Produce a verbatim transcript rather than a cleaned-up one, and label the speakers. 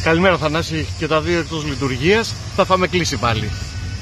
Speaker 1: Καλημέρα Θανάση, και τα δύο εκτός λειτουργίας. Θα φάμε κλείσει πάλι.